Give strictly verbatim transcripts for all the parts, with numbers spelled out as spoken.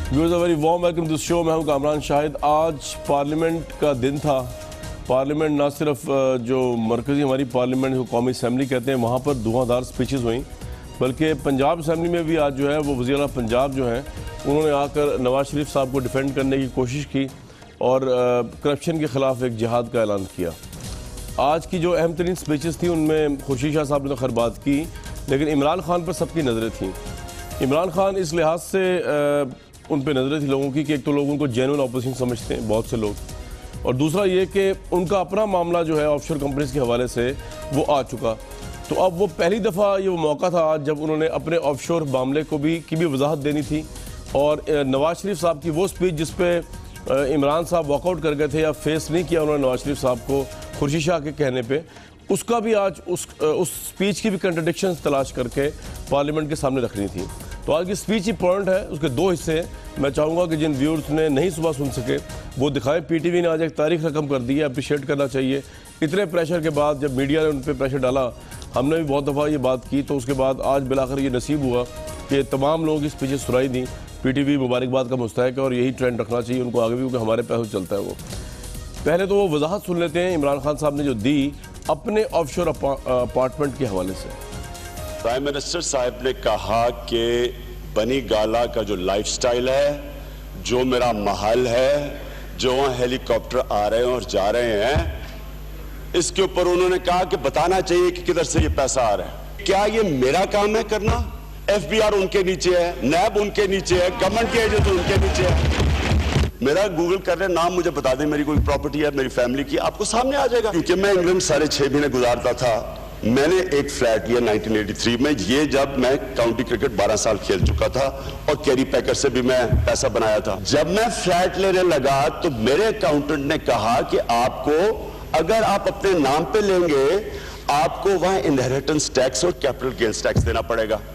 Viewers a very warm welcome to show. میں ہوں کامران شاہد. آج پارلیمنٹ کا دن تھا. پارلیمنٹ نہ صرف جو مرکزی ہماری پارلیمنٹ کو قومی اسمبلی کہتے ہیں وہاں پر دھواں دار سپیچز ہوئیں، بلکہ پنجاب اسمبلی میں بھی آج جو ہے وہ وزیر اعلیٰ پنجاب جو ہیں انہوں نے آ کر نواز شریف صاحب کو ڈیفینڈ کرنے کی کوشش کی اور کرپشن کے خلاف ایک جہاد کا اعلان کیا. آج کی جو اہم ترین سپیچز تھیں ان میں خورشید شاہ صاحب نے تو خیر بات کی، لیکن عمران خان پر سب کی نظریں تھیں. عمران خان اس لحاظ سے ان پہ نظریں تھی لوگوں کی کہ ایک تو لوگ ان کو جینوئن اپوزیشن سمجھتے ہیں بہت سے لوگ، اور دوسرا یہ کہ ان کا اپنا معاملہ جو ہے آف شور کمپنیز کے حوالے سے وہ آ چکا. تو اب وہ پہلی دفعہ یہ وہ موقع تھا آج جب انہوں نے اپنے آف شور معاملے کو بھی کی بھی وضاحت دینی تھی. اور نواز شریف صاحب کی وہ سپیچ جس پہ عمران صاحب واک آؤٹ کر گئے تھے یا فیس نہیں کیا انہوں نے نواز شریف صاحب کو خورشید شاہ کے کہنے پہ، اس کا بھی آج اس اس سپیچ کی بھی کنٹرڈکشنز تلاش کر کے پارلیمنٹ کے سامنے رکھنی تھی. تو آج کی سپیچ امپورٹنٹ ہے، اس کے دو حصے ہیں. میں چاہوں گا کہ جن ویورز نے نہیں صبح سن سکے وہ دکھائیں. پی ٹی وی نے آج ایک تاریخ رقم کر دی ہے، اپریشیٹ کرنا چاہیے. اتنے پریشر کے بعد جب میڈیا نے ان پہ پریشر ڈالا، ہم نے بھی بہت دفعہ یہ بات کی، تو اس کے بعد آج بالآخر یہ نصیب ہوا کہ تمام لوگوں کی سپیچز سنائی دیں. پی ٹی وی مبارکباد کا مستحق ہے اور یہی ٹرینڈ رکھنا چاہیے ان کو آگے بھی، کیونکہ ہمارے پیسے چلتا ہے. وہ پہلے تو وہ وضاحت سن لیتے ہیں عمران خان صاحب نے جو دی اپنے آف شور اپارٹمنٹ کے حوالے سے. پرائم منسٹر صاحب نے کہا کہ بنی گالا کا جو لائف سٹائل ہے، جو میرا محل ہے، جو وہاں ہیلی کاپٹر آ رہے ہیں اور جا رہے ہیں، اس کے اوپر انہوں نے کہا کہ بتانا چاہیے کہ کدھر سے یہ پیسہ آ رہا ہے. کیا یہ میرا کام ہے کرنا؟ ایف بی آر ان کے نیچے ہے، نیب ان کے نیچے ہے، گورنمنٹ کے ایجنٹ ان کے نیچے ہے. میرا گوگل کر رہے نام مجھے بتا دیں، میری کوئی پراپرٹی ہے میری فیملی کی، آپ کو سامنے آ جائے گا. کیونکہ میں انگلینڈ سارے چھ مہینے گزارتا تھا. میں نے ایک فلیٹ لیا نائنٹین ایٹی تھری میں، یہ جب میں کاؤنٹی کرکٹ بارہ سال کھیل چکا تھا اور کیری پیکر سے بھی میں پیسہ بنایا تھا. جب میں فلیٹ لینے لگا تو میرے اکاؤنٹنٹ نے کہا کہ آپ کو اگر آپ اپنے نام پہ لیں گے آپ کو وہاں انہیریٹنس ٹیکس اور کیپٹل گینز ٹیکس دینا پڑے گا.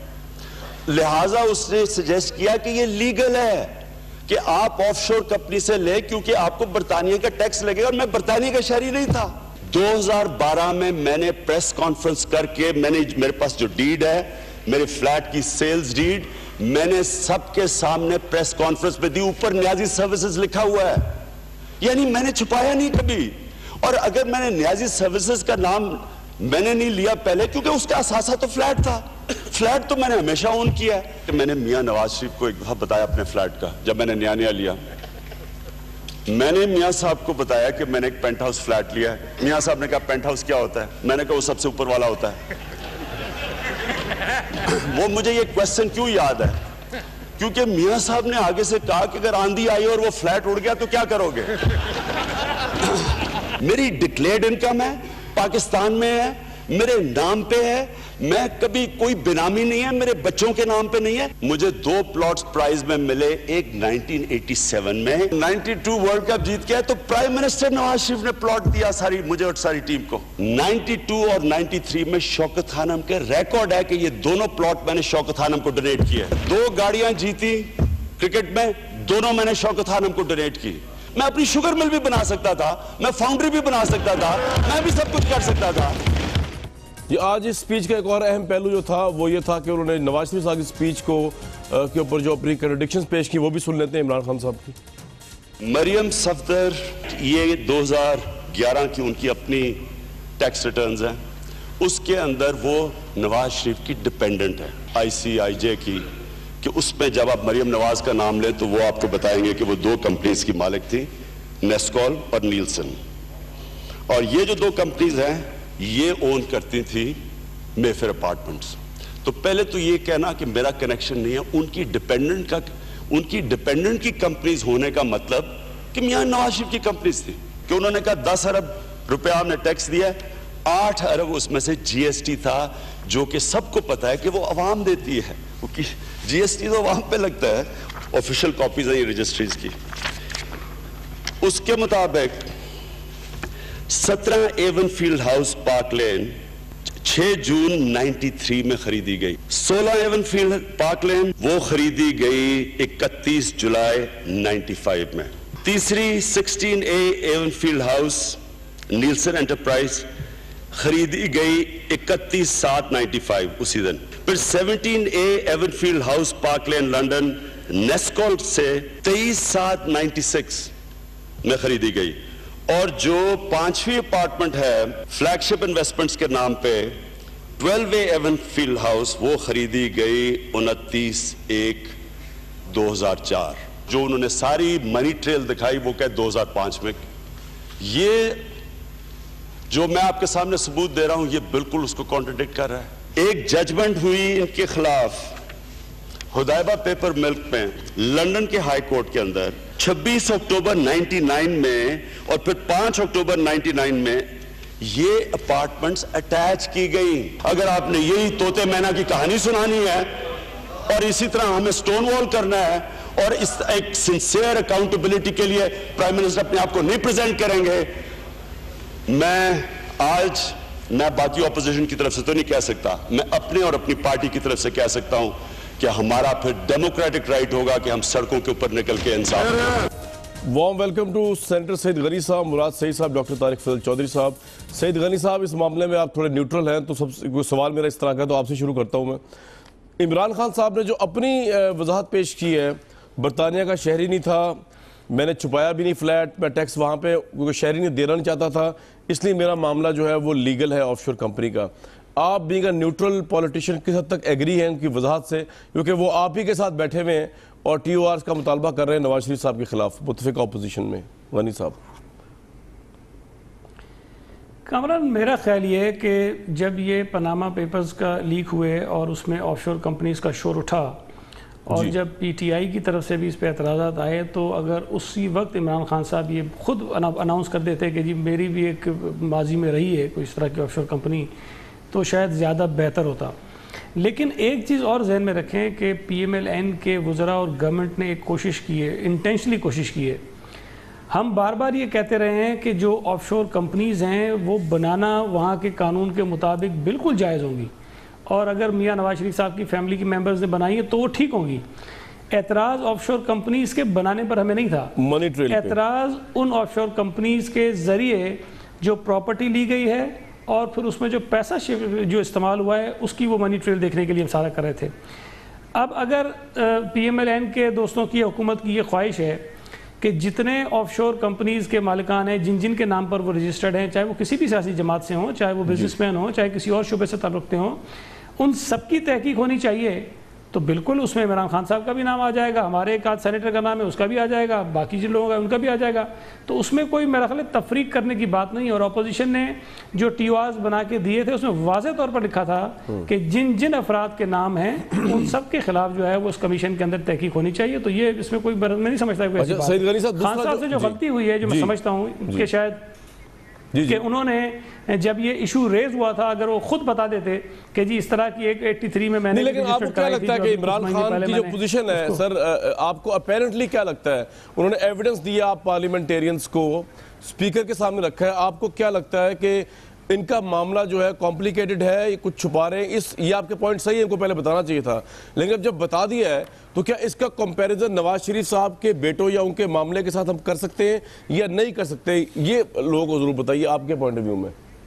لہٰذا اس نے سجیسٹ کیا کہ یہ لیگل ہے کہ آپ آف شور کمپنی سے لیں کیونکہ آپ کو برطانیہ کا ٹیکس لگے گا، اور میں برطانیہ کا شہری نہیں تھا. دو ہزار بارہ میں میں نے پریس کانفرنس کر کے میں نے میرے پاس جو ڈیڈ ہے میرے فلیٹ کی سیلز ڈیڈ میں نے سب کے سامنے پریس کانفرنس پہ دی. اوپر نیازی سروسز لکھا ہوا ہے، یعنی میں نے چھپایا نہیں کبھی. اور اگر میں نے نیازی سروسز کا نام میں نے نہیں لیا پہلے کیونکہ اس کا اثاثہ تو فلیٹ تھا، فلیٹ تو میں نے ہمیشہ اون کیا ہے. کہ میں نے میاں نواز شریف کو ایک دفعہ بتایا اپنے فلیٹ کا، جب میں نے نیا نیا لیا میں نے میاں صاحب کو بتایا کہ میں نے ایک پینٹ ہاؤس فلیٹ لیا ہے. میاں صاحب نے کہا پینٹ ہاؤس کیا ہوتا ہے؟ میں نے کہا وہ سب سے اوپر والا ہوتا ہے. وہ مجھے یہ کویسچن کیوں یاد ہے؟ کیونکہ میاں صاحب نے آگے سے کہا کہ اگر آندھی آئی اور وہ فلیٹ اڑ گیا تو کیا کرو گے؟ میری ڈکلیئرڈ انکم ہے، پاکستان میں ہے، میرے نام پہ ہے، میں کبھی کوئی بینامی نہیں ہے، میرے بچوں کے نام پہ نہیں ہے. مجھے دو پلاٹس پرائز میں ملے، ایک نائنٹین ایٹی سیون میں نائنٹی ٹو ورلڈ کپ جیت کے تو پرائم منسٹر نواز شریف نے پلاٹ دیا ساری مجھے اور ساری ٹیم کو. نائنٹی ٹو اور نائنٹی تھری میں شوکت خانم کے ریکارڈ ہے کہ یہ دونوں پلاٹ میں نے شوکت خانم کو ڈونیٹ کیے. دو گاڑیاں جیتی کرکٹ میں، دونوں میں نے شوکت خانم کو ڈونیٹ کی. میں اپنی شوگر مل بھی بنا سکتا تھا، میں فاؤنڈری بھی بنا سکتا تھا، میں بھی سب کچھ کر سکتا تھا. یہ آج اس سپیچ کا ایک اور اہم پہلو جو تھا وہ یہ تھا کہ انہوں نے نواز شریف صاحب کی سپیچ کو کے اوپر جو اپنی کنٹرڈکشنز پیش کی وہ بھی سن لیتے ہیں عمران خان صاحب کی. مریم صفدر، یہ دو ہزار گیارہ کی ان کی اپنی ٹیکس ریٹرنز ہیں، اس کے اندر وہ نواز شریف کی ڈیپینڈنٹ ہے آئی سی آئی جے کی. کہ اس میں جب آپ مریم نواز کا نام لیں تو وہ آپ کو بتائیں گے کہ وہ دو کمپنیز کی مالک تھی، نیسکول اور نیلسن. اور یہ جو دو کمپنیز ہیں یہ اون کرتی تھی مے فیئر اپارٹمنٹس. تو پہلے تو یہ کہنا کہ میرا کنیکشن نہیں ہے، ان کی ڈیپینڈنٹ کا ان کی ڈیپینڈنٹ کی کمپنیز ہونے کا مطلب کہ میاں نواز شریف کی کمپنیز تھی. کہ انہوں نے کہا دس ارب روپیہ آپ نے ٹیکس دیا ہے، آٹھ ارب اس میں سے جی ایس ٹی تھا، جو کہ سب کو پتا ہے کہ وہ عوام دیتی ہے. جی ایس ٹی تو عوام پہ لگتا ہے، آفیشیل کاپیز ہیں یہ رجسٹریز کی. اس کے مطابق سترہ Avenfield house park lane چھ جون نائنٹی تھری میں خریدی گئی. سولہ ایون فیلڈ پارک لین وہ خریدی گئی اکتیس جولائی نائنٹی فائیو میں. تیسری sixteen A Avenfield house Nielsen enterprise خریدی گئی اکتیس سات نائنٹی فائیو اسی دن. پھر seventeen A Avenfield house park lane London Nescoll سے تیئیس سات نائنٹی سکس میں خریدی گئی. اور جو پانچویں اپارٹمنٹ ہے فلیگ شپ انویسٹمنٹس کے نام پہ twelve A Avenfield house, وہ خریدی گئی انتیس ایک دو ہزار چار. جو انہوں نے ساری منی ٹریل دکھائی وہ کہ دو ہزار پانچ میں. یہ جو میں آپ کے سامنے ثبوت دے رہا ہوں یہ بالکل اس کو کانٹرڈکٹ کر رہا ہے. ایک ججمنٹ ہوئی ان کے خلاف ہدایبہ پیپر ملک میں لندن کے ہائی کورٹ کے اندر چھبیس اکتوبر نائنٹی نائن میں، اور پھر پانچ اکتوبر نائنٹی نائن میں یہ اپارٹمنٹس اٹیچ کی گئی. اگر آپ نے یہی طوطے مینا کی کہانی سنانی ہے اور اسی طرح ہمیں سٹون وال کرنا ہے اور اس ایک سنسیئر اکاؤنٹیبلٹی کے لیے پرائم منسٹر اپنے آپ کو نہیں پریزنٹ کریں گے، میں آج میں باقی اپوزیشن کی طرف سے تو نہیں کہہ سکتا، میں اپنے اور اپنی پارٹی کی طرف سے کہہ سکتا ہوں کہ ہمارا پھر ڈیموکریٹک رائٹ ہوگا کہ ہم سڑکوں کے اوپر نکل کے انصاف کریں. Warm welcome to senator. Saeed Ghani sahib, Murad سعید صاحب، ڈاکٹر طارق فضل چودھری صاحب. سعید غنی صاحب، اس معاملے میں آپ تھوڑے نیوٹرل ہیں تو سب کوئی سوال میرا اس طرح کا تو آپ سے شروع کرتا ہوں میں. عمران خان صاحب نے جو اپنی وضاحت پیش کی ہے، برطانیہ کا شہری نہیں تھا، میں نے چھپایا بھی نہیں فلیٹ، میں ٹیکس وہاں پہ کیونکہ شہری نہیں دینا نہیں چاہتا تھا، اس لیے میرا معاملہ جو ہے وہ لیگل ہے آف شور کمپنی کا. آپ بینگ اے نیوٹرل پولیٹیشین کس حد تک ایگری ہیں ان کی وضاحت سے، کیونکہ وہ آپ ہی کے ساتھ بیٹھے ہوئے ہیں اور ٹی او آرز کا مطالبہ کر رہے ہیں نواز شریف صاحب کے خلاف متفقہ اپوزیشن میں؟ غنی صاحب. کامران، میرا خیال یہ ہے کہ جب یہ پاناما پیپرز کا لیک ہوئے اور اس میں آف شور کمپنیز کا شور اٹھا اور جب پی ٹی آئی کی طرف سے بھی اس پہ اعتراضات آئے، تو اگر اسی وقت عمران خان صاحب یہ خود اناؤنس کر دیتے کہ جی میری بھی ایک ماضی میں رہی ہے کوئی اس طرح کی آف شور کمپنی، تو شاید زیادہ بہتر ہوتا. لیکن ایک چیز اور ذہن میں رکھیں کہ پی ایم ایل این کے وزراء اور گورنمنٹ نے ایک کوشش کی ہے، انٹینشنلی کوشش کی ہے. ہم بار بار یہ کہتے رہے ہیں کہ جو آف شور کمپنیز ہیں وہ بنانا وہاں کے قانون کے مطابق بالکل جائز ہوں گی، اور اگر میاں نواز شریف صاحب کی فیملی کی ممبرز نے بنائی ہے تو وہ ٹھیک ہوں گی. اعتراض آف شور کمپنیز کے بنانے پر ہمیں نہیں تھا، اعتراض ان آف شور کمپنیز کے ذریعے جو پراپرٹی لی گئی ہے اور پھر اس میں جو پیسہ جو استعمال ہوا ہے اس کی وہ منی ٹریل دیکھنے کے لیے ہم سارا کر رہے تھے. اب اگر پی ایم ایل این کے دوستوں کی حکومت کی یہ خواہش ہے کہ جتنے آف شور کمپنیز کے مالکان ہیں جن جن کے نام پر وہ رجسٹرڈ ہیں، چاہے وہ کسی بھی سیاسی جماعت سے ہوں، چاہے وہ بزنس مین ہوں، چاہے کسی اور شعبے سے تعلق رکھتے ہوں، ان سب کی تحقیق ہونی چاہیے، تو بالکل اس میں عمران خان صاحب کا بھی نام آ جائے گا، ہمارے ایک آدھ سینیٹر کا نام ہے اس کا بھی آ جائے گا، باقی جن لوگوں کا ان کا بھی آ جائے گا. تو اس میں کوئی میرا خیال ہے تفریق کرنے کی بات نہیں. اور اپوزیشن نے جو ٹی او آرز بنا کے دیے تھے اس میں واضح طور پر لکھا تھا کہ جن جن افراد کے نام ہیں ان سب کے خلاف جو ہے وہ اس کمیشن کے اندر تحقیق ہونی چاہیے. تو یہ اس میں کوئی میں نہیں سمجھتا خان صاحب سے جو غلطی ہوئی ہے، جو میں سمجھتا ہوں کہ شاید کہ انہوں نے جب یہ ایشو ریز ہوا تھا اگر وہ خود بتا دیتے کہ جی اس طرح کی ایک ایٹی تھری میں میں نے، لیکن آپ کو کیا لگتا ہے کہ عمران خان کی جو پوزیشن ہے سر، آپ کو اپیرنٹلی کیا لگتا ہے، انہوں نے ایویڈنس دیا آپ پارلیمنٹیرینز کو، اسپیکر کے سامنے رکھا ہے، آپ کو کیا لگتا ہے کہ ان کا معاملہ جو ہے کمپلیکیٹڈ ہے، یہ کچھ چھپا رہے ہیں؟ اس یہ آپ کے پوائنٹ صحیح ہے، ان کو پہلے بتانا چاہیے تھا، لیکن اب جب بتا دیا ہے تو کیا اس کا کمپیریزن نواز شریف صاحب کے بیٹوں یا ان کے معاملے کے ساتھ ہم کر سکتے ہیں یا نہیں کر سکتے؟ یہ لوگوں کو ضرور بتائیے آپ کے پوائنٹ آف ویو میں.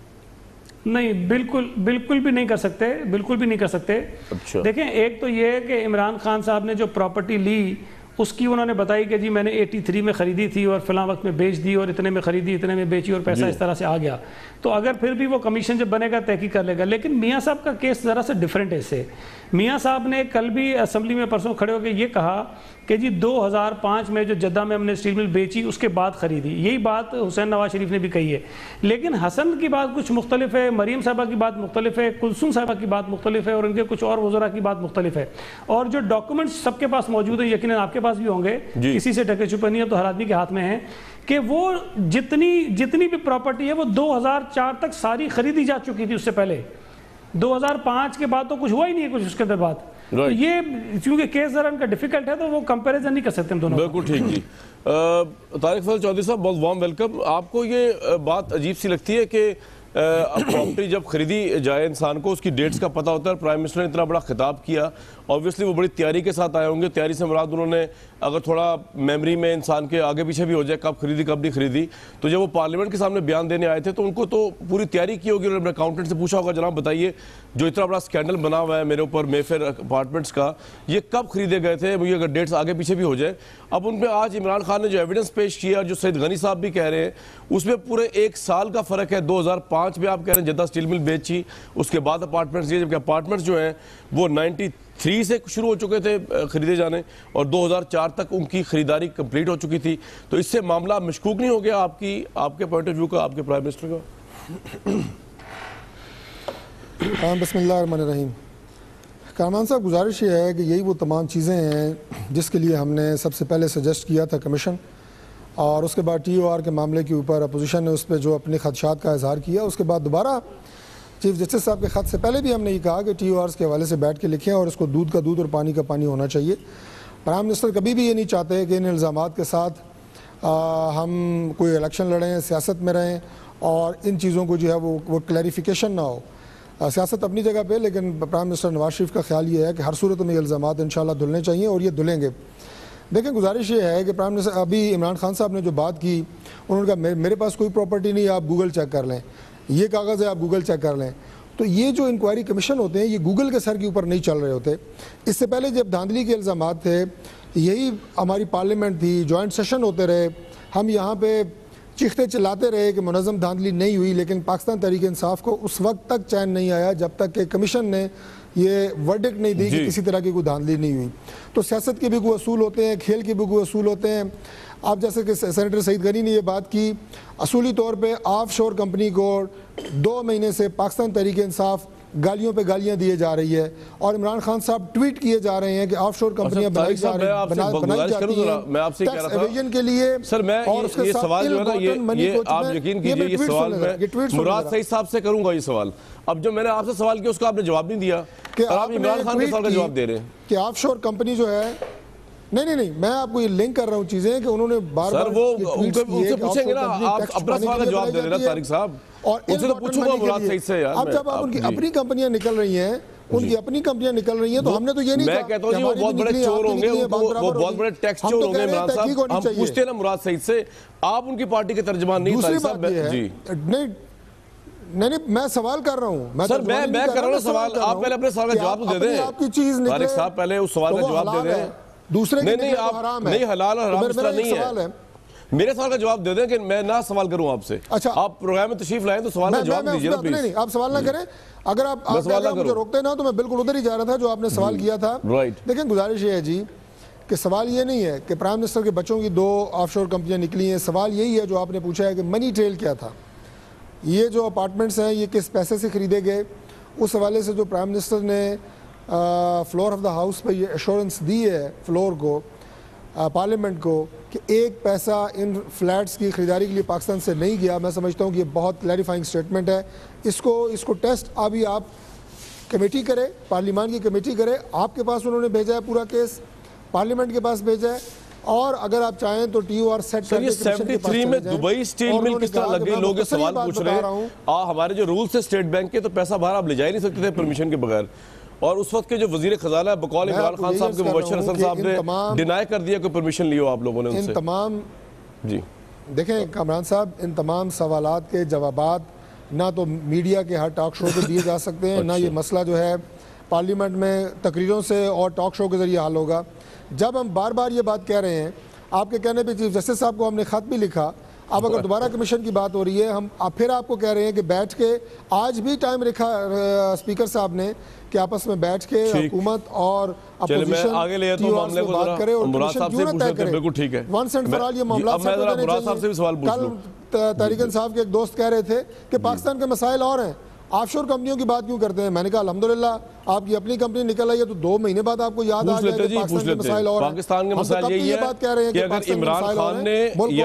نہیں، بالکل بالکل بھی نہیں کر سکتے، بالکل بھی نہیں کر سکتے. دیکھیں، ایک تو یہ ہے کہ عمران خان صاحب نے جو پراپرٹی لی اس کی انہوں نے بتائی کہ جی میں نے ایٹی تھری میں خریدی تھی اور فلاں وقت میں بیچ دی اور اتنے میں خریدی اتنے میں بیچی اور پیسہ اس طرح سے آ گیا. تو اگر پھر بھی وہ کمیشن جب بنے گا تحقیق کر لے گا. لیکن میاں صاحب کا کیس ذرا سے ڈیفرنٹ ہے اس سے. میاں صاحب نے کل بھی اسمبلی میں پرسوں کھڑے ہو کے یہ کہا کہ جی دو ہزار پانچ میں جو جدہ میں ہم نے اسٹیل مل بیچی اس کے بعد خریدی. یہی بات حسین نواز شریف نے بھی کہی ہے. لیکن حسن کی بات کچھ مختلف ہے، مریم صاحبہ کی بات مختلف ہے، کلثوم صاحبہ کی بات مختلف ہے، اور ان کے کچھ اور وزراء کی بات مختلف ہے. اور جو ڈاکومنٹس سب کے پاس موجود ہیں، یقیناً آپ کے پاس بھی ہوں گے، کسی سے ڈھکے چھپے نہیں ہے، تو ہر آدمی کے ہاتھ میں ہیں کہ وہ جتنی جتنی بھی پراپرٹی ہے وہ دو ہزار چار تک ساری خریدی جا چکی تھی. اس سے پہلے دو ہزار پانچ کے بعد تو کچھ ہوا ہی نہیں ہے کچھ اس کے اندر بات. تو یہ چونکہ کیس ذرا ان کا ڈیفیکلٹ ہے تو وہ کمپیریزن نہیں کر سکتے ہم دونوں. بالکل ٹھیک. جی طارق فضل چودھری صاحب، بہت وارم ویلکم. آپ کو یہ بات عجیب سی لگتی ہے کہ پراپرٹی جب خریدی جائے انسان کو اس کی ڈیٹس کا پتہ ہوتا ہے، پرائم منسٹر نے اتنا بڑا خطاب کیا آبویسلی وہ بڑی تیاری کے ساتھ آئے ہوں گے. تیاری سے مراد انہوں نے اگر تھوڑا میموری میں انسان کے آگے پیچھے بھی ہو جائے کب خریدی کب نہیں خریدی, تو جب وہ پارلیمنٹ کے سامنے بیان دینے آئے تھے تو ان کو تو پوری تیاری کی ہوگی. انہوں نے اکاؤنٹنٹ سے پوچھا ہوگا جناب بتائیے جو اتنا بڑا اسکینڈل بنا ہوا ہے میرے اوپر مے فیئر اپارٹمنٹس کا, یہ کب خریدے گئے تھے, مجھے اگر ڈیٹس آگے پیچھے بھی ہو جائے. اب ان پہ آج عمران خان نے جو ایویڈنس پیش کیا جو سید غنی صاحب بھی کہہ رہے ہیں اس میں پورے ایک سال کا فرق ہے. دو ہزار پانچ میں آپ کہہ رہے ہیں جدہ اسٹیل مل بیچی, اس کے بعد اپارٹمنٹس دیے, جبکہ اپارٹمنٹس جو ہیں وہ نائنٹی تھری سے شروع ہو چکے تھے خریدے جانے اور دو ہزار چار تک ان کی خریداری کمپلیٹ ہو چکی تھی. تو اس سے معاملہ مشکوک نہیں ہو گیا آپ کی آپ کے پوائنٹ آف ویو کا, آپ کے پرائم منسٹر کا؟ بسم اللہ الرحمن الرحیم. کامران صاحب, گزارش یہ ہے کہ یہی وہ تمام چیزیں ہیں جس کے لیے ہم نے سب سے پہلے سجیسٹ کیا تھا کمیشن, اور اس کے بعد ٹی او آر کے معاملے کے اوپر اپوزیشن نے اس پہ جو اپنے خدشات کا اظہار کیا, اس کے بعد دوبارہ چیف جسٹس صاحب کے خط سے پہلے بھی ہم نے یہ کہا کہ ٹی او آرز کے حوالے سے بیٹھ کے لکھیں اور اس کو دودھ کا دودھ اور پانی کا پانی ہونا چاہیے. پرائم منسٹر کبھی بھی یہ نہیں چاہتے کہ ان الزامات کے ساتھ ہم کوئی الیکشن لڑیں, سیاست میں رہیں اور ان چیزوں کو جو ہے وہ وہ کلیریفیکیشن نہ ہو. سیاست اپنی جگہ پہ, لیکن پرائم منسٹر نواز شریف کا خیال یہ ہے کہ ہر صورت میں یہ الزامات انشاءاللہ دھلنے چاہیے اور یہ دھلیں گے. دیکھیں گزارش یہ ہے کہ پرائم منسٹر ابھی عمران خان صاحب نے جو بات کی, انہوں نے کہا میرے پاس کوئی پراپرٹی نہیں, آپ گوگل چیک کر لیں, یہ کاغذ ہے آپ گوگل چیک کر لیں. تو یہ جو انکوائری کمیشن ہوتے ہیں یہ گوگل کے سر کے اوپر نہیں چل رہے ہوتے. اس سے پہلے جب دھاندلی کے الزامات تھے, یہی ہماری پارلیمنٹ تھی, جوائنٹ سیشن ہوتے رہے, ہم یہاں پہ چیختے چلاتے رہے کہ منظم دھاندلی نہیں ہوئی, لیکن پاکستان تحریک انصاف کو اس وقت تک چین نہیں آیا جب تک کہ کمیشن نے یہ ورڈکٹ نہیں دی کہ کسی طرح کی کوئی دھاندلی نہیں ہوئی. تو سیاست کے بھی کوئی اصول ہوتے ہیں, کھیل کے بھی کوئی اصول ہوتے ہیں. آپ جیسے کہ سینیٹر سعید غنی نے یہ بات کی, اصولی طور پہ آف شور کمپنی کو دو مہینے سے پاکستان تحریک انصاف گالیوں پہ گالیاں دیے جا رہی ہے, اور عمران خان صاحب ٹویٹ کیے جا رہے ہیں کہ آف شور کمپنیاں بنائی جا رہی بنائی جاتی ہیں ٹیکس ایویژن کے لیے. سر میں یہ سوال جو ہے نا یہ آپ یقین کیجئے یہ سوال میں مراد سعید صاحب سے کروں گا. یہ سوال اب جو میں نے آپ سے سوال کیا اس کا آپ نے جواب نہیں دیا, اور آپ عمران خان کے سوال کا جواب دے رہے ہیں کہ آف شور کمپنی جو ہے. نہیں نہیں نہیں میں آپ کو یہ لنک کر رہا ہوں چیزیں کہ انہوں نے بار بار سر وہ ان سے پوچھیں گے نا, آپ اپنا سوال کا جواب دے رہے نا طارق صاحب, اور ان سے تو پوچھوں گا مراد سعید سے. یار اب جب آپ ان کی اپنی کمپنیاں نکل رہی ہیں ان کی اپنی کمپنیاں نکل رہی ہیں تو ہم نے تو یہ نہیں کہا. میں کہتا ہوں جی وہ بہت بڑے چور ہوں گے, وہ بہت بڑے ٹیکس چور ہوں گے عمران صاحب. ہم پوچھتے ہیں نا مراد سعید سے, آپ ان کی پارٹی کے ترجمان نہیں طارق صاحب. جی نہیں نہیں نہیں میں سوال کر رہا ہوں سر, میں میں کر رہا ہوں سوال, آپ پہلے اپنے سوال کا جواب تو دے دیں. آپ کی چیز نکلے طارق صاحب پہلے اس سوال کا جواب دے دیں. دوسرے نہیں نہیں آپ نہیں حلال اور حرام اس طرح نہیں ہے. میرے سوال کا جواب دے دیں کہ میں نہ سوال کروں آپ سے. اچھا آپ پروگرام میں تشریف لائیں تو سوال کا جواب دیجیے نا پلیز. نہیں آپ سوال نہ کریں, اگر آپ مجھے روکتے نا تو میں بالکل ادھر ہی جا رہا تھا جو آپ نے سوال کیا تھا. دیکھیں گزارش یہ ہے جی کہ سوال یہ نہیں ہے کہ پرائم منسٹر کے بچوں کی دو آف شور کمپنیاں نکلی ہیں. سوال یہی ہے جو آپ نے پوچھا ہے کہ منی ٹریل کیا تھا, یہ جو اپارٹمنٹس ہیں یہ کس پیسے سے خریدے گئے. اس حوالے سے جو پرائم منسٹر نے فلور آف دا ہاؤس پہ یہ ایشورنس دی ہے فلور کو, پارلیمنٹ کو, کہ ایک پیسہ ان فلیٹس کی خریداری کے لیے پاکستان سے نہیں گیا, میں سمجھتا ہوں کہ یہ بہت کلیریفائنگ سٹیٹمنٹ ہے. اس کو اس کو ٹیسٹ ابھی آپ کمیٹی کرے, پارلیمان کی کمیٹی کرے. آپ کے پاس انہوں نے بھیجا ہے پورا کیس, پارلیمنٹ کے پاس بھیجا ہے, اور اگر آپ چاہیں تو ٹی او آر سیٹ کر کے سیونٹی تھری میں دبئی اسٹیل مل کس طرح لگ گئی, لوگ سوال پوچھ رہے ہیں. ہمارے جو رولز ہیں اسٹیٹ بینک کے, تو پیسہ باہر آپ لے جا ہی نہیں سکتے تھے پرمیشن کے بغیر, اور اس وقت کے جو وزیر خزانہ ہے بقول عمران خان صاحب کے مبشر حسن صاحب نے ڈینائی کر دیا کہ پرمیشن لیو آپ لوگوں نے ان سے. ان تمام جی دیکھیں کامران صاحب, ان تمام سوالات کے جوابات نہ تو میڈیا کے ہر ٹاک شو پہ دیے جا سکتے ہیں, نہ یہ مسئلہ جو ہے پارلیمنٹ میں تقریروں سے اور ٹاک شو کے ذریعے حل ہوگا. جب ہم بار بار یہ بات کہہ رہے ہیں, آپ کے کہنے پہ چیف جسٹس صاحب کو ہم نے خط بھی لکھا, اب اگر دوبارہ کمیشن کی بات ہو رہی ہے, ہم اب پھر آپ کو کہہ رہے ہیں کہ بیٹھ کے, آج بھی ٹائم رکھا اسپیکر صاحب نے کہ آپس میں بیٹھ کے حکومت اور اپوزیشن آگے لے تو معاملے کو بات کرے اور مراد صاحب سے پوچھ لیتے ہیں. بالکل ٹھیک ہے, ونس اینڈ فار آل یہ معاملات صاحب سے بھی سوال پوچھ لوں. کل طارق انصاف کے ایک دوست کہہ رہے تھے کہ پاکستان کے مسائل اور ہیں, آف شور کمپنیوں کی بات کیوں کرتے ہیں. میں نے کہا الحمدللہ آپ کی اپنی کمپنی نکل آئی ہے تو دو مہینے بعد آپ کو یاد آ گیا کہ پاکستان کے مسائل اور ہیں. پاکستان کے مسائل یہی ہے کہ اگر عمران خان نے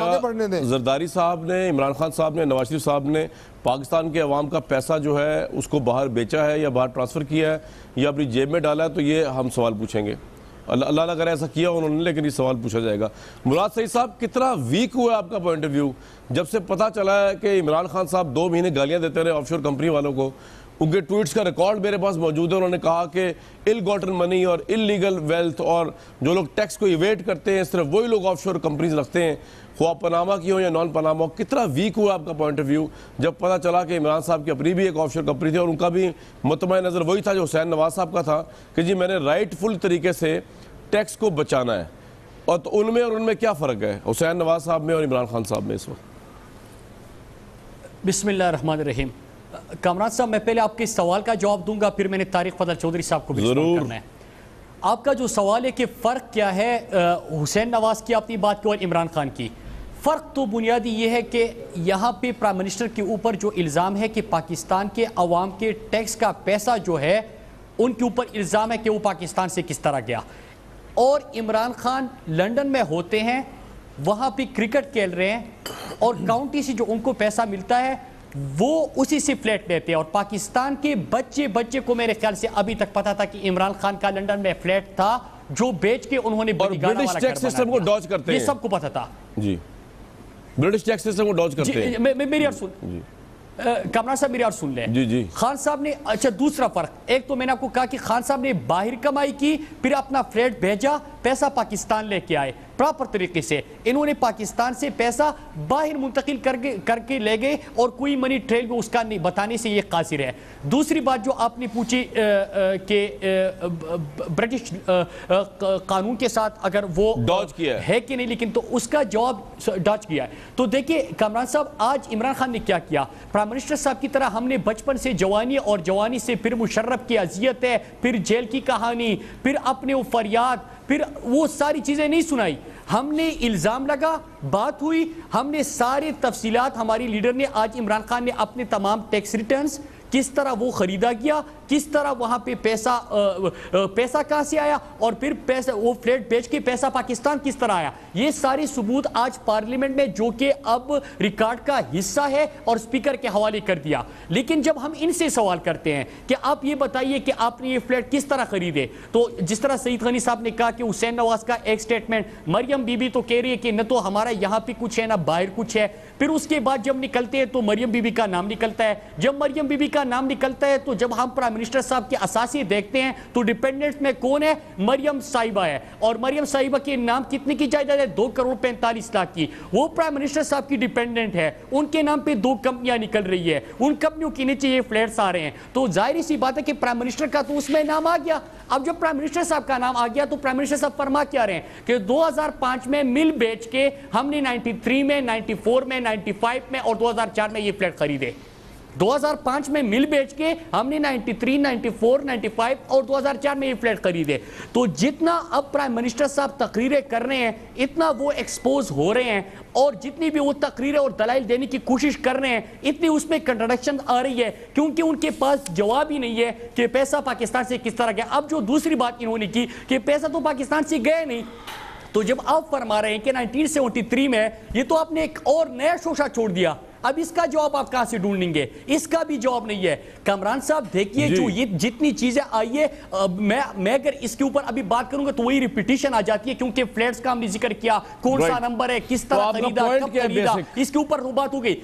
یا زرداری صاحب نے, عمران خان صاحب نے, نواز شریف صاحب نے پاکستان کے عوام کا پیسہ جو ہے اس کو باہر بیچا ہے یا باہر ٹرانسفر کیا ہے یا اپنی جیب میں ڈالا ہے, تو یہ ہم سوال پوچھیں گے. اللہ نہ کرے ایسا کیا انہوں نے, لیکن یہ سوال پوچھا جائے گا. مراد سعید صاحب کتنا ویک ہوا ہے آپ کا پوائنٹ آف ویو جب سے پتہ چلا ہے کہ عمران خان صاحب دو مہینے گالیاں دیتے رہے آف شور کمپنی والوں کو, ان کے ٹویٹس کا ریکارڈ میرے پاس موجود ہے. انہوں نے کہا کہ ال گاٹن منی اور انلیگل ویلتھ اور جو لوگ ٹیکس کو ایویٹ کرتے ہیں صرف وہی لوگ آف شور کمپنیز رکھتے ہیں, خواہ پاناما کی ہو یا نان پاناما. کتنا ویک ہوا آپ کا پوائنٹ آف ویو جب پتہ چلا کہ عمران صاحب کی اپنی بھی ایک آف شور کمپنی تھی اور ان کا بھی مطمئن نظر وہی تھا جو حسین نواز صاحب کا تھا کہ جی میں نے رائٹ فل طریقے سے ٹیکس کو بچانا ہے. اور تو ان میں اور ان میں کیا فرق ہے حسین نواز صاحب میں اور عمران خان صاحب میں اس وقت؟ بسم اللہ الرحمن الرحیم. کامران صاحب میں پہلے آپ کے سوال کا جواب دوں گا, پھر میں نے طارق فضل چودھری صاحب کو بھی سوال کرنا ہے. آپ کا جو سوال ہے کہ فرق کیا ہے حسین نواز کی اپنی بات کی اور عمران خان کی, فرق تو بنیادی یہ ہے کہ یہاں پہ پرائم منسٹر کے اوپر جو الزام ہے کہ پاکستان کے عوام کے ٹیکس کا پیسہ جو ہے ان کے اوپر الزام ہے کہ وہ پاکستان سے کس طرح گیا, اور عمران خان لنڈن میں ہوتے ہیں, وہاں پہ کرکٹ کھیل رہے ہیں اور کاؤنٹی سے جو ان کو پیسہ ملتا ہے وہ اسی سے فلیٹ لیتے ہیں. اور پاکستان کے بچے بچے کو میرے خیال سے ابھی تک پتا تھا کہ عمران خان کا لنڈن میں فلیٹ تھا جو بیچ کے انہوں نے اور برٹش ٹیکس سسٹم کو ڈاج کرتے ہیں, یہ سب کو پتا تھا. جی برٹش ٹیکس سسٹم کو ڈاج کرتے ہیں. میری عرض سن کامران صاحب میری عرض سن لیں. جی جی خان صاحب نے, اچھا دوسرا فرق, ایک تو میں نے آپ کو کہا کہ خان صاحب نے باہر کمائی کی, پھر اپنا فلیٹ بھیجا, پیسہ پاکستان لے کے آئے پراپر طریقے سے. انہوں نے پاکستان سے پیسہ باہر منتقل کر کے کر کے لے گئے اور کوئی منی ٹریل بھی اس کا نہیں بتانے سے یہ قاصر ہے. دوسری بات جو آپ نے پوچھی کہ برٹش قانون کے ساتھ اگر وہ ڈاج کیا ہے کہ نہیں, لیکن تو اس کا جواب ڈاج کیا ہے. تو دیکھیں کامران صاحب, آج عمران خان نے کیا کیا, پرائم منسٹر صاحب کی طرح ہم نے بچپن سے جوانی اور جوانی سے پھر مشرف کی اذیت ہے, پھر جیل کی کہانی, پھر اپنے وہ فریاد, پھر وہ ساری چیزیں نہیں سنائی. ہم نے الزام لگا, بات ہوئی, ہم نے سارے تفصیلات, ہماری لیڈر نے, آج عمران خان نے اپنے تمام ٹیکس ریٹرنز کس طرح وہ خریدا گیا, کس طرح وہاں پہ پیسہ پیسہ کہاں سے آیا, اور پھر پیسہ وہ فلیٹ بیچ کے پیسہ پاکستان کس طرح آیا, یہ سارے ثبوت آج پارلیمنٹ میں جو کہ اب ریکارڈ کا حصہ ہے اور سپیکر کے حوالے کر دیا. لیکن جب ہم ان سے سوال کرتے ہیں کہ آپ یہ بتائیے کہ آپ نے یہ فلیٹ کس طرح خریدے, تو جس طرح سعید غنی صاحب نے کہا کہ حسین نواز کا ایک سٹیٹمنٹ, مریم بی بی تو کہہ رہی ہے کہ نہ تو ہمارا یہاں پہ کچھ ہے نہ باہر کچھ ہے. پھر اس کے بعد جب نکلتے ہیں تو مریم بی بی کا نام نکلتا ہے. جب مریم بی بی کا نام نکلتا ہے تو جب ہم پرائم منسٹر صاحب کے اساسی دیکھتے ہیں تو ڈیپینڈنٹ میں کون ہے, مریم صاحبہ ہے. اور مریم صاحبہ کے نام کتنے کی جائیداد ہے, دو کروڑ پینتالیس لاکھ کی. وہ پرائم منسٹر صاحب کی ڈیپینڈنٹ ہے, ان کے نام پہ دو کمپنیاں نکل رہی ہے, ان کمپنیوں کے نیچے یہ فلیٹس آ رہے ہیں. تو ظاہری سی بات ہے کہ پرائم منسٹر کا تو اس میں نام آ گیا. اب جب پرائم منسٹر صاحب کا نام آ گیا تو پرائم منسٹر صاحب فرما کیا رہے ہیں کہ دو ہزار پانچ میں مل بیچ کے ہم نے نائنٹی تھری میں, نائنٹی فور میں, نائنٹی فائیو میں اور دو ہزار چار میں یہ فلیٹ خریدے. دو ہزار پانچ میں مل بیچ کے ہم نے ninety three, ninety four, ninety five اور دو ہزار چار میں یہ فلیٹ خریدے. تو جتنا اب پرائم منسٹر صاحب تقریریں کر رہے ہیں اتنا وہ ایکسپوز ہو رہے ہیں, اور جتنی بھی وہ تقریریں اور دلائل دینے کی کوشش کر رہے ہیں اتنی اس میں کنٹرڈکشن آ رہی ہے, کیونکہ ان کے پاس جواب ہی نہیں ہے کہ پیسہ پاکستان سے کس طرح گیا. اب جو دوسری بات انہوں نے کی کہ پیسہ تو پاکستان سے گئے نہیں, تو جب آپ فرما رہے ہیں کہ نائنٹین سیونٹی تھری میں یہ تو آپ نے ایک اور نیا شوشہ چھوڑ دیا, اب اس کا جواب آپ کہاں سے ڈھونڈیں گے, اس کا بھی جواب نہیں ہے. کامران صاحب دیکھیے جو یہ جتنی چیزیں آئی ہے, میں میں اگر اس کے اوپر ابھی بات کروں گا تو وہی ریپیٹیشن آ جاتی ہے, کیونکہ فلیٹس کا ہم نے ذکر کیا, کون سا نمبر ہے, کس طرح خریدا, کب خریدا, اس کے اوپر وہ بات ہو گئی.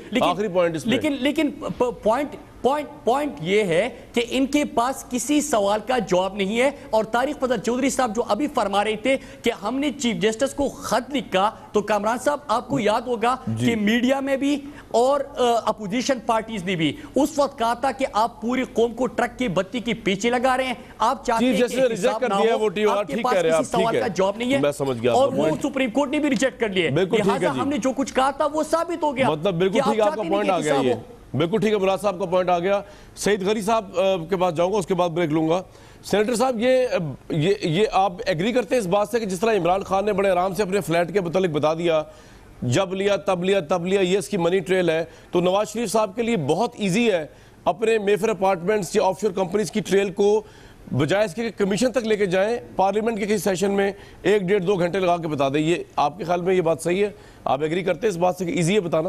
لیکن لیکن پوائنٹ پوائنٹ پوائنٹ یہ ہے کہ ان کے پاس کسی سوال کا جواب نہیں ہے. اور طارق فضل چودھری صاحب جو ابھی فرما رہے تھے کہ ہم نے چیف جسٹس کو خط لکھا, تو کامران صاحب آپ کو یاد ہوگا کہ میڈیا میں بھی اور اپوزیشن پارٹیز نے بھی اس وقت کہا تھا کہ آپ پوری قوم کو ٹرک کی بتی کے پیچھے لگا رہے ہیں, آپ چاہتے ہیں کہ حساب نہ ہو, آپ کے پاس کسی سوال کا جواب نہیں ہے, اور وہ سپریم کورٹ نے بھی ریجیکٹ کر لیے. لہٰذا ہم نے جو کچھ کہا تھا وہ ثابت ہو گیا. مطلب بالکل ٹھیک آپ کا پوائنٹ آ گیا, یہ بالکل ٹھیک ہے, مراد صاحب کا پوائنٹ آ گیا. سعید غنی صاحب کے پاس جاؤں گا, اس کے بعد بریک لوں گا. سینیٹر صاحب یہ یہ آپ ایگری کرتے ہیں اس بات سے کہ جس طرح عمران خان نے بڑے آرام سے اپنے فلیٹ کے متعلق بتا دیا, جب لیا تب لیا تب لیا, یہ اس کی منی ٹریل ہے, تو نواز شریف صاحب کے لیے بہت ایزی ہے اپنے میفر اپارٹمنٹس یا آف شور کمپنیز کی ٹریل کو بجائے اس کے کمیشن تک لے کے جائیں, پارلیمنٹ کے کسی سیشن میں ایک ڈیڑھ دو گھنٹے لگا کے بتا دیں. یہ آپ کے خیال میں یہ بات صحیح ہے, آپ ایگری کرتے ہیں اس بات سے کہ ایزی ہے بتانا؟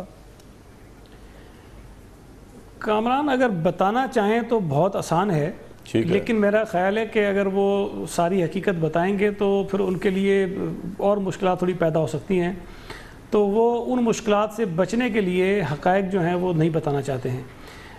کامران اگر بتانا چاہیں تو بہت آسان ہے, لیکن میرا خیال ہے کہ اگر وہ ساری حقیقت بتائیں گے تو پھر ان کے لیے اور مشکلات تھوڑی پیدا ہو سکتی ہیں. تو وہ ان مشکلات سے بچنے کے لیے حقائق جو ہیں وہ نہیں بتانا چاہتے ہیں.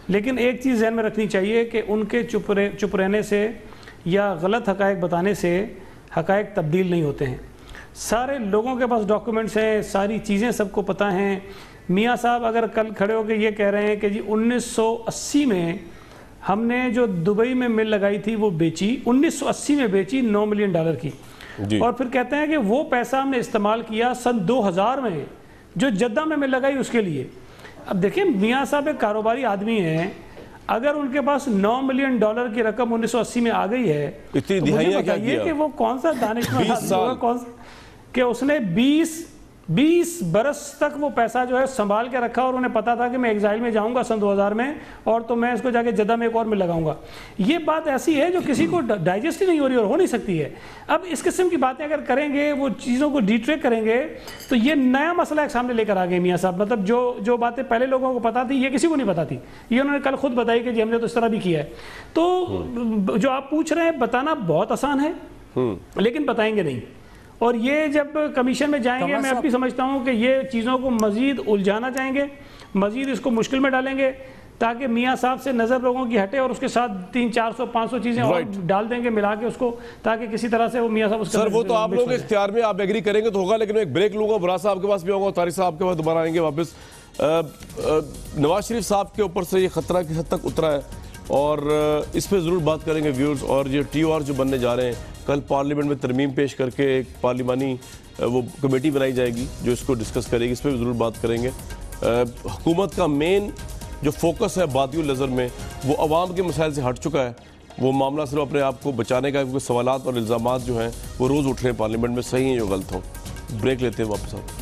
لیکن ایک چیز ذہن میں رکھنی چاہیے کہ ان کے چپ رہ چپ رہنے سے یا غلط حقائق بتانے سے حقائق تبدیل نہیں ہوتے ہیں. سارے لوگوں کے پاس ڈاکومنٹس ہیں, ساری چیزیں سب کو پتہ ہیں. میاں صاحب اگر کل کھڑے ہو کے یہ کہہ رہے ہیں کہ جی انیس سو اسی میں ہم نے جو دبئی میں مل لگائی تھی وہ بیچی, انیس سو اسی میں بیچی نو ملین ڈالر کی, جی. اور پھر کہتے ہیں کہ وہ پیسہ ہم نے استعمال کیا سن دو ہزار میں جو جدہ میں مل لگائی اس کے لیے. اب دیکھیں میاں صاحب ایک کاروباری آدمی ہیں, اگر ان کے پاس نو ملین ڈالر کی رقم انیس سو اسی میں آ گئی ہے تو مجھے بتائیے کہ وہ کون سا دانشمند آدمی ہوگا کون کہ اس نے بیس بیس برس تک وہ پیسہ جو ہے سنبھال کے رکھا, اور انہیں پتا تھا کہ میں ایگزائل میں جاؤں گا سن دو ہزار میں اور تو میں اس کو جا کے جدہ میں ایک اور میں لگاؤں گا. یہ بات ایسی ہے جو کسی کو ڈائجسٹ ہی نہیں ہو رہی اور ہو نہیں سکتی ہے. اب اس قسم کی باتیں اگر کریں گے, وہ چیزوں کو ڈیٹریک کریں گے, تو یہ نیا مسئلہ ایک سامنے لے کر آ گئے میاں صاحب. مطلب جو جو باتیں پہلے لوگوں کو پتا تھی یہ کسی کو نہیں پتا تھی, یہ انہوں نے کل خود بتائی کہ جی ہم نے تو اس طرح بھی کیا ہے. تو جو آپ پوچھ رہے ہیں بتانا بہت آسان ہے لیکن بتائیں گے نہیں, اور یہ جب کمیشن میں جائیں گے میں اب بھی سمجھتا ہوں کہ یہ چیزوں کو مزید الجھانا چاہیں گے, مزید اس کو مشکل میں ڈالیں گے تاکہ میاں صاحب سے نظر لوگوں کی ہٹے, اور اس کے ساتھ تین چار سو پانچ سو چیزیں اور ڈال دیں گے ملا کے اس کو, تاکہ کسی طرح سے وہ میاں صاحب اس کا. سر وہ تو آپ لوگوں کے اختیار میں, آپ ایگری کریں گے تو ہوگا, لیکن میں ایک بریک لوں گا. براز صاحب کے پاس بھی ہوگا, طارق صاحب کے پاس دوبارہ آئیں گے واپس. نواز شریف صاحب کے اوپر سے یہ خطرہ کس حد تک اترا ہے اور اس پہ ضرور بات کریں گے ویورز. اور یہ ٹی او آر جو بننے جا رہے ہیں, کل پارلیمنٹ میں ترمیم پیش کر کے ایک پارلیمانی وہ کمیٹی بنائی جائے گی جو اس کو ڈسکس کرے گی, اس پہ بھی ضرور بات کریں گے. حکومت کا مین جو فوکس ہے بادی النظر میں وہ عوام کے مسائل سے ہٹ چکا ہے. وہ معاملہ صرف اپنے آپ کو بچانے کا, کیونکہ سوالات اور الزامات جو ہیں وہ روز اٹھ رہے ہیں پارلیمنٹ میں, صحیح ہیں جو غلط ہوں. بریک لیتے ہیں, واپس آؤ.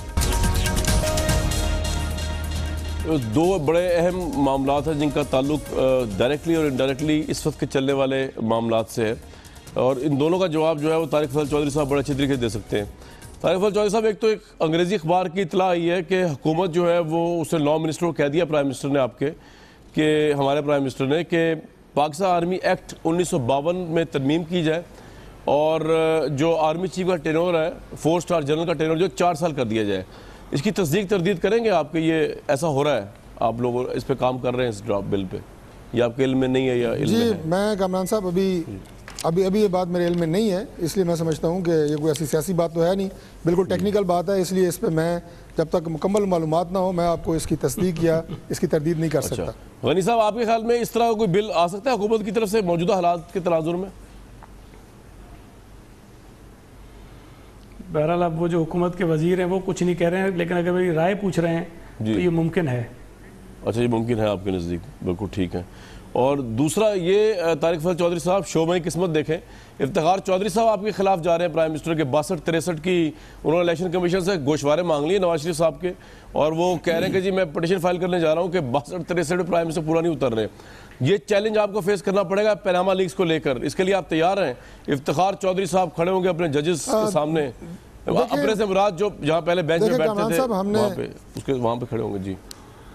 دو بڑے اہم معاملات ہیں جن کا تعلق ڈائریکٹلی اور انڈائریکٹلی اس وقت کے چلنے والے معاملات سے ہے, اور ان دونوں کا جواب جو ہے وہ طارق فضل چودھری صاحب بڑے اچھے طریقے سے دے سکتے ہیں. طارق فضل چودھری صاحب, ایک تو ایک انگریزی اخبار کی اطلاع آئی ہے کہ حکومت جو ہے وہ اسے نو منسٹر کو کہہ دیا پرائم منسٹر نے, آپ کے کہ ہمارے پرائم منسٹر نے, کہ پاکستان آرمی ایکٹ انیس سو باون میں ترمیم کی جائے اور جو آرمی چیف کا ٹینور ہے, فور سٹار جنرل کا ٹینور جو چار سال کر دیا جائے. اس کی تصدیق تردید کریں گے آپ کہ یہ ایسا ہو رہا ہے, آپ لوگ اس پہ کام کر رہے ہیں اس ڈرافٹ بل پہ, یا آپ کے علم میں نہیں ہے یا علم میں ہے؟ جی میں کامران صاحب ابھی ابھی ابھی یہ بات میرے علم میں نہیں ہے, اس لیے میں سمجھتا ہوں کہ یہ کوئی ایسی سیاسی بات تو ہے نہیں, بالکل ٹیکنیکل بات ہے, اس لیے اس پہ میں جب تک مکمل معلومات نہ ہو میں آپ کو اس کی تصدیق یا اس کی تردید نہیں کر سکتا. غنی صاحب, آپ کے خیال میں اس طرح کوئی بل آ سکتا ہے حکومت کی طرف سے موجودہ حالات کے تناظر میں؟ بہرحال اب وہ جو حکومت کے وزیر ہیں وہ کچھ نہیں کہہ رہے ہیں, لیکن اگر میری رائے پوچھ رہے ہیں تو یہ ممکن ہے. اچھا, یہ ممکن ہے آپ کے نزدیک, بالکل ٹھیک ہے. اور دوسرا یہ طارق فضل چودھری صاحب, شعبۂ قسمت دیکھیں, افتخار چودھری صاحب آپ کے خلاف جا رہے ہیں پرائم منسٹر کے, باسٹھ تریسٹھ کی انہوں نے الیکشن کمیشن سے گوشوارے مانگ لیے نواز شریف صاحب کے, اور وہ کہہ رہے ہیں کہ جی میں پٹیشن فائل کرنے جا رہا ہوں کہ باسٹھ تریسٹھ پرائم منسٹر پورا نہیں اتر رہے. یہ چیلنج آپ کو فیس کرنا پڑے گا پیناما لیکس کو لے کر, اس کے لیے آپ تیار ہیں؟ افتخار چودھری صاحب کھڑے ہوں گے اپنے ججز کے سامنے, اپنے سے مراد جو جہاں پہلے بینچ میں بیٹھتے تھے وہاں پہ اس کے وہاں پہ کھڑے ہوں گے. جی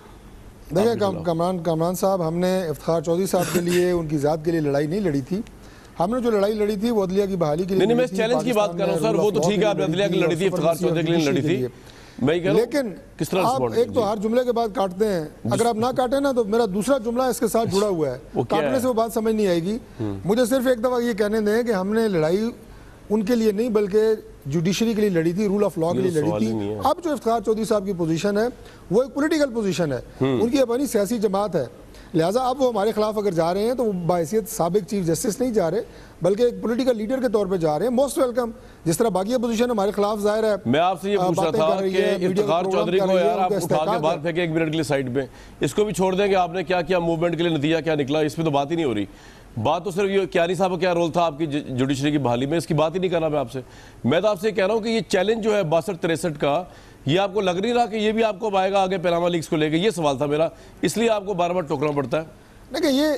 دیکھیں کامران کامران صاحب, ہم نے افتخار چودھری صاحب کے لیے ان کی ذات کے لیے لڑائی نہیں لڑی تھی. ہم نے جو لڑائی لڑی تھی وہ عدلیہ کی بحالی کے لیے. نہیں, میں اس چیلنج کی بات کر رہا ہوں سر, وہ تو ٹھیک ہے آپ نے عدلیہ کی لڑی تھی, افتخار چودھری کے لیے لڑی تھی, میں کہہ رہا ہوں لیکن کس طرح آپ ایک تو ہر جملے کے بعد کاٹتے ہیں, اگر آپ نہ کاٹیں نا تو میرا دوسرا جملہ اس کے ساتھ جڑا ہوا ہے, کاٹنے سے وہ بات سمجھ نہیں آئے گی. مجھے صرف ایک دفعہ یہ کہنے دیں کہ ہم نے لڑائی ان کے لیے نہیں بلکہ جوڈیشری کے لیے لڑی تھی, رول آف لا کے لیے لڑی تھی. اب جو افتخار چودھری صاحب کی پوزیشن ہے وہ ایک پولیٹیکل پوزیشن ہے, ان کی اپنی سیاسی جماعت ہے, لہٰذا اب وہ ہمارے خلاف اگر جا رہے ہیں تو وہ باحیثیت سابق چیف جسٹس نہیں جا رہے بلکہ ایک پولیٹیکل لیڈر کے طور پہ جا رہے ہیں. موسٹ ویلکم, جس طرح باقی اپوزیشن ہمارے خلاف ظاہر ہے. میں آپ سے یہ پوچھ رہا تھا کہ افتخار چودھری کو یار آپ اٹھا کے باہر پھینکے ایک منٹ کے لیے سائڈ پہ, اس کو بھی چھوڑ دیں کہ آپ نے کیا کیا موومنٹ کے لیے نتیجہ کیا نکلا, اس پہ تو بات ہی نہیں ہو رہی. بات تو صرف یہ کیانی صاحب کا کیا رول تھا آپ کی جوڈیشری کی بحالی میں, اس کی بات ہی نہیں کرنا میں آپ سے. میں تو آپ سے کہہ رہا ہوں کہ یہ چیلنج جو ہے باسٹھ تریسٹھ کا, یہ آپ کو لگ نہیں رہا کہ یہ بھی آپ کو آئے گا آگے پیناما لیکس کو لے کے؟ یہ سوال تھا میرا, اس لیے آپ کو بار بار ٹوکنا پڑتا ہے. دیکھیں یہ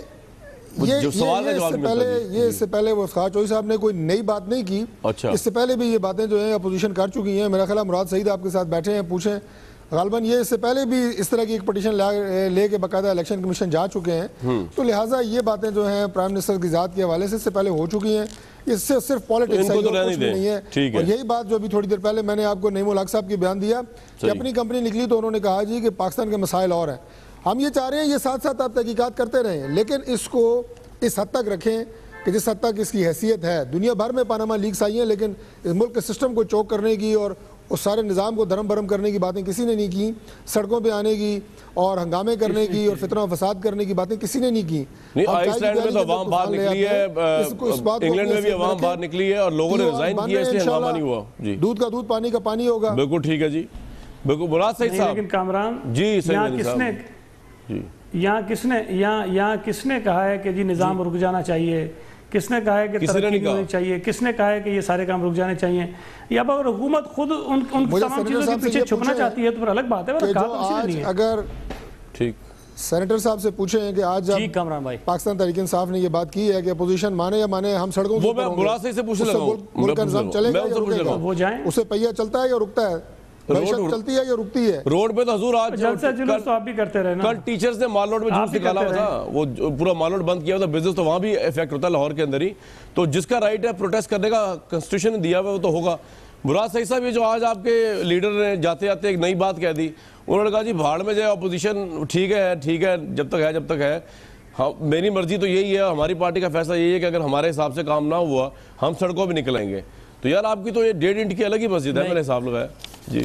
یہ اس سے پہلے یہ اس سے پہلے وہ افتخار چودھری صاحب نے کوئی نئی بات نہیں کی. اس سے پہلے بھی یہ باتیں جو ہیں اپوزیشن کر چکی ہیں. میرا خیال ہے مراد سعید آپ کے ساتھ بیٹھے ہیں, پوچھیں, غالباً یہ اس سے پہلے بھی اس طرح کی ایک پٹیشن لے کے باقاعدہ الیکشن کمیشن جا چکے ہیں, تو لہٰذا یہ باتیں جو ہیں پرائم منسٹر کی ذات کے حوالے سے اس سے پہلے ہو چکی ہیں. اس سے صرف پالیٹکس نہیں ہے. اور یہی بات جو ابھی تھوڑی دیر پہلے میں نے آپ کو نعیم الحق صاحب کی بیان دیا کہ اپنی کمپنی نکلی تو انہوں نے کہا جی کہ پاکستان کے مسائل اور ہیں. ہم یہ چاہ رہے ہیں یہ ساتھ ساتھ آپ تحقیقات کرتے رہیں، لیکن اس کو اس حد تک رکھیں کہ جس حد تک اس کی حیثیت ہے. دنیا بھر میں پاناما لیکس آئی ہیں، لیکن اس ملک کے سسٹم کو چوک کرنے کی اور اس سارے نظام کو دھرم برم کرنے کی باتیں کسی نے نہیں کی. سڑکوں پہ آنے کی اور ہنگامے کرنے کی اور فتنہ و فساد کرنے کی باتیں کسی نے نہیں کی. نہیں، آئس لینڈ میں تو عوام باہر نکلی ہے، انگلینڈ میں بھی عوام باہر نکلی ہے اور لوگوں نے ریزائن کیا، اس لیے ہنگامہ نہیں ہوا. جی، دودھ کا دودھ پانی کا پانی ہوگا. بالکل ٹھیک ہے جی، بالکل. مراد سعید صاحب، لیکن کامران جی یہاں کس نے یہاں کس نے یہاں یہاں کس نے کہا ہے کہ جی نظام رک جانا چاہیے؟ کس نے کہا ہے کہ ترقی نہیں ہونی چاہیے؟ کس نے کہا ہے کہ یہ سارے کام رک جانے چاہیے؟ یا اگر حکومت خود ان ان تمام چیزوں کے پیچھے چھپنا چاہتی ہے تو پھر الگ بات ہے، ورنہ کہا تو کسی نے نہیں ہے. اگر ٹھیک سینیٹر صاحب سے پوچھیں کہ آج جب پاکستان تحریک انصاف نے یہ بات کی ہے کہ اپوزیشن مانے یا مانے ہم سڑکوں وہ میں مراد سے پوچھنے لگا ہوں، ملک کا نظام چلے گا یا رکے گا؟ وہ جائیں، اسے پہیہ چلتا ہے یا رکتا ہے؟ معیشت چلتی ہے یا رکتی ہے؟ روڈ پہ تو حضور آج جلسہ جلوس تو آپ بھی کرتے رہے نا. کل ٹیچرز نے مال روڈ میں جلوس نکالا ہوا تھا، وہ پورا مال روڈ بند کیا ہوا تھا. بزنس تو وہاں بھی افیکٹ ہوتا ہے لاہور کے اندر ہی. تو جس کا رائٹ ہے پروٹیسٹ کرنے کا کنسٹیٹیوشن نے دیا ہوا وہ تو ہوگا. مراد سعید صاحب، یہ جو آج آپ کے لیڈر نے جاتے جاتے ایک نئی بات کہہ دی، انہوں نے کہا جی بھاڑ میں جائے اپوزیشن، ٹھیک ہے ٹھیک ہے جب تک ہے جب تک ہے. ہاں، میری مرضی تو یہی ہے، ہماری پارٹی کا فیصلہ یہی ہے کہ اگر ہمارے حساب سے کام نہ ہوا ہم سڑکوں پہ نکلیں گے. تو یار آپ کی تو یہ ڈیڑھ انٹ کی الگ ہی مسجد ہے، میں نے حساب لگایا. جی